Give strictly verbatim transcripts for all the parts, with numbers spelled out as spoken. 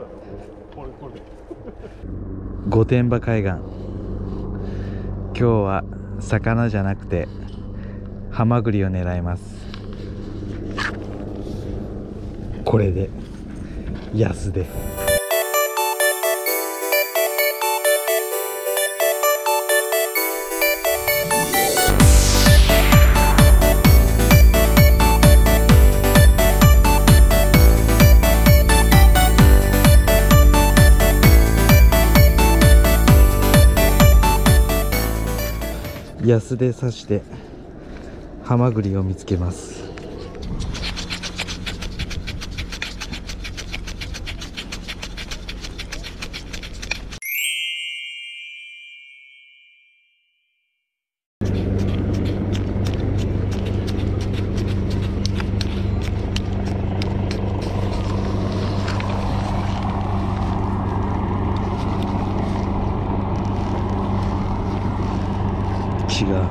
御殿場海岸、今日は魚じゃなくてハマグリを狙います。これで安で安で刺してハマグリを見つけます。違う、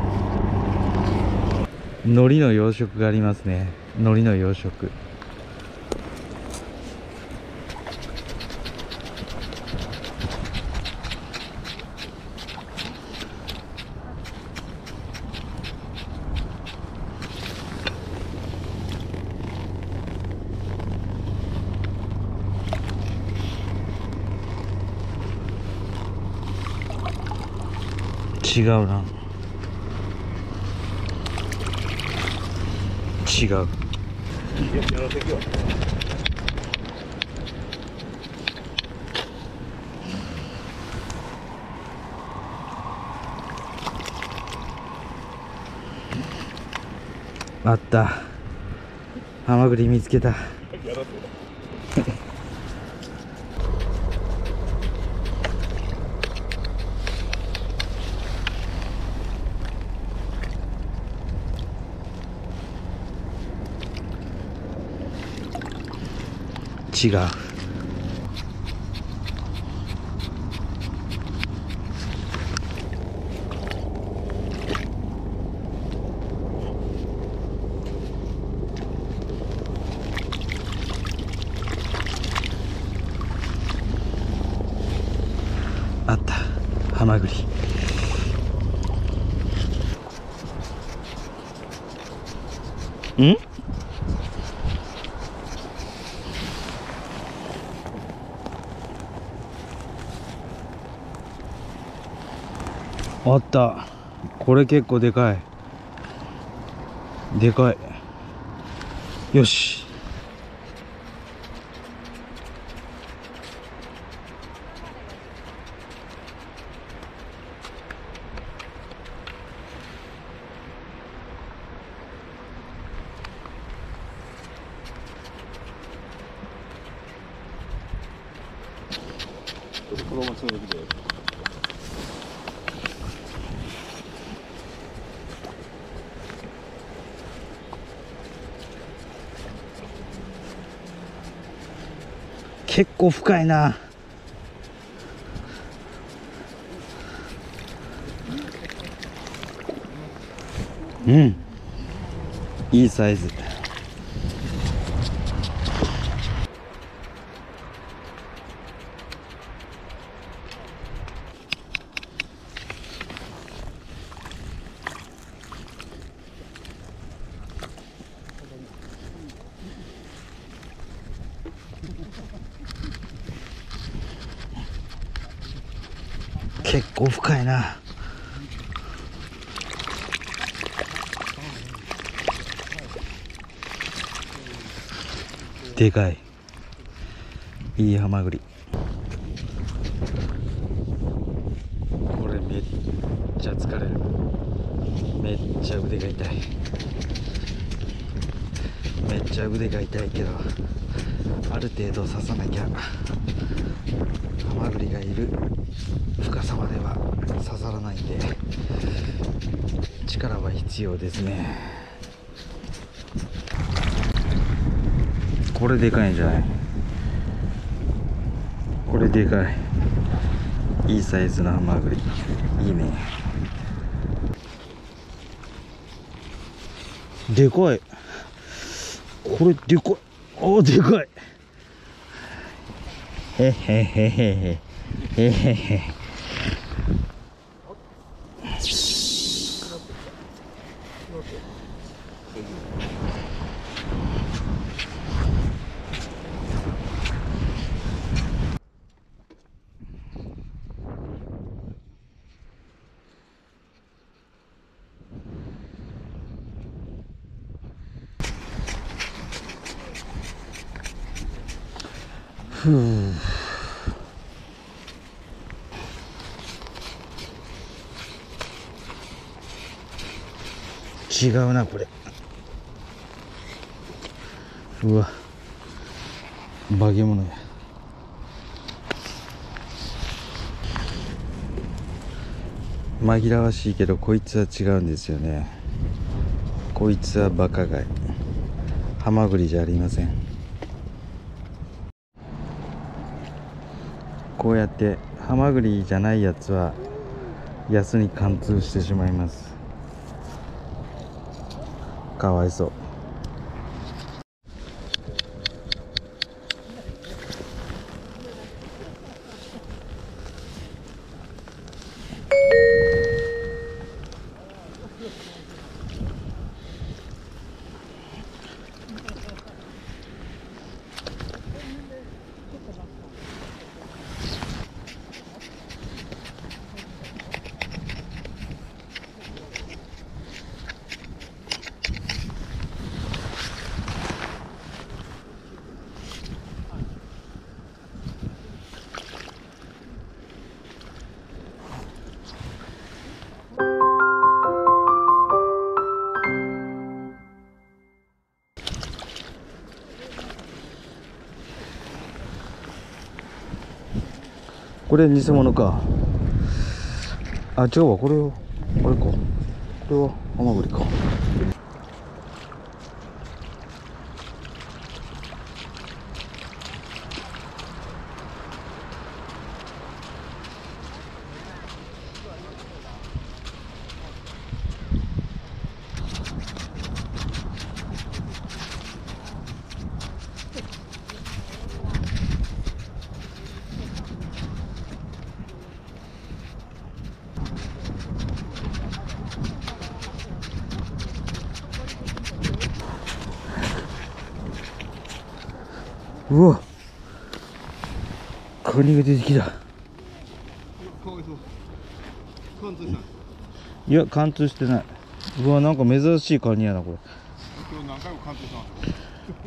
海苔の養殖がありますね。海苔の養殖、違うな、違う。あった、ハマグリ見つけた。違う。あった、ハマグリ。ん？あった、これ結構でかい、でかい。よし、このままつなげて結構深いな。うん、いいサイズ。結構深いな。でかい、いいハマグリ。これめっちゃ疲れる。めっちゃ腕が痛い。めっちゃ腕が痛いけど、ある程度刺さなきゃハマグリがいる深さまでは刺さらないんで、力は必要ですね。これでかいんじゃない？これでかい、いいサイズのハマグリ、いいね。でかい、これでかい、あーでかい。 へへへへへへへへ。ふう。違うなこれ。うわ、化け物や。紛らわしいけどこいつは違うんですよね。こいつはバカ貝、ハマグリじゃありません。こうやってハマグリじゃないやつは安に貫通してしまいます。かわいそう。これ偽物か。あ、違うわ、これをあれか、これはハマグリか。うわ、カニが出てきた。いや、貫通してない。うわ、なんか珍しいカニやなこれ。今日何回も貫通したんですよ。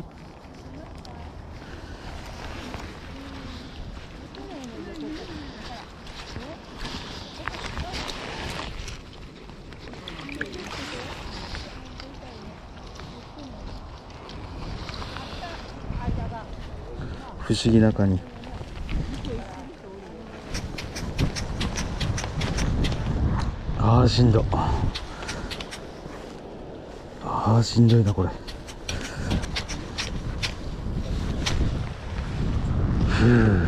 不思議なカニ。ああ、しんど。ああ、しんどいなこれ。ふう。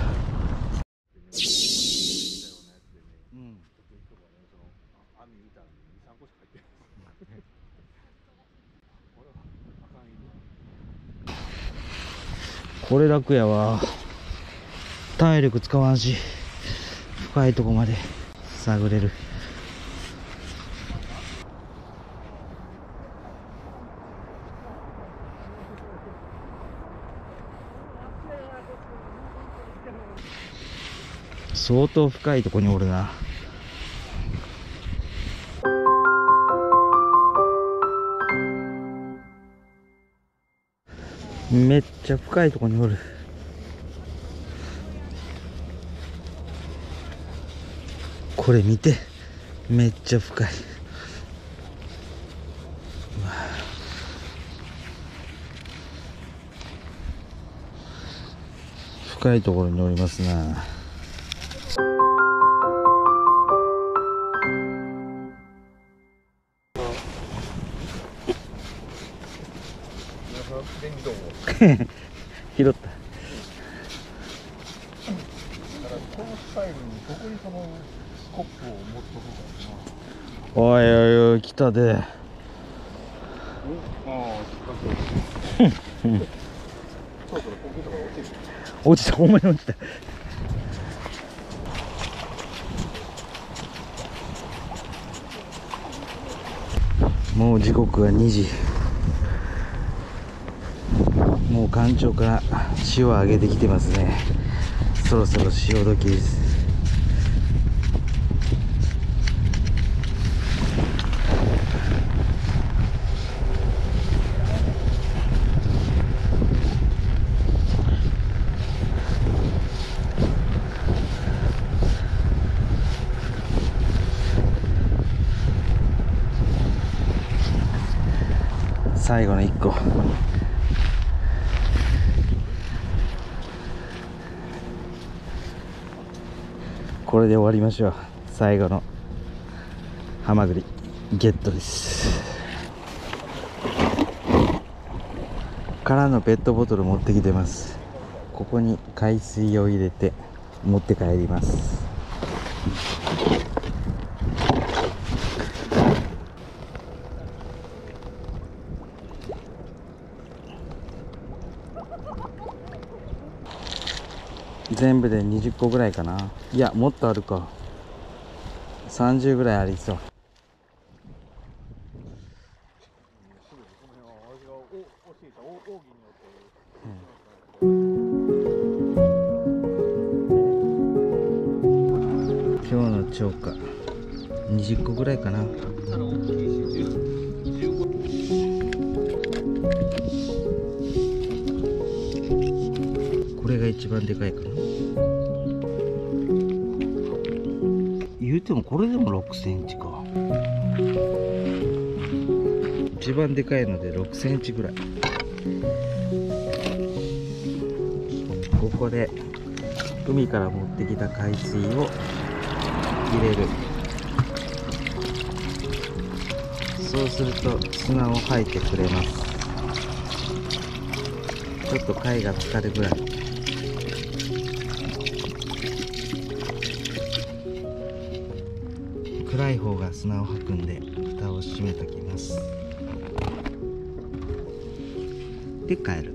これ楽やわ。体力使わんし、深いとこまで探れる。相当深いとこにおるな。めっちゃ深いとこにおる。これ見て、めっちゃ深い。深いところにおりますな。拾った。おいおいおい、来たで。 落ちた、ほんまに落ちた。もう時刻はにじ。もう干潮から潮を上げてきてますね。そろそろ潮時です。最後のいっこ。これで終わりましょう。最後のハマグリゲットです。空のペットボトル持ってきてます。ここに海水を入れて持って帰ります。全部でにじゅっこぐらいかな。いや、もっとあるか。さんじゅうぐらいありそう。うん、今日の釣果にじゅっこぐらいかな。これが一番でかいかな。言うてもこれでもろくセンチか。一番でかいのでろくセンチぐらい。ここで海から持ってきた海水を入れる。そうすると砂を吐いてくれます。ちょっと貝が浸かるぐらい。暗い方が砂を吐くんで蓋を閉めときます。で帰る。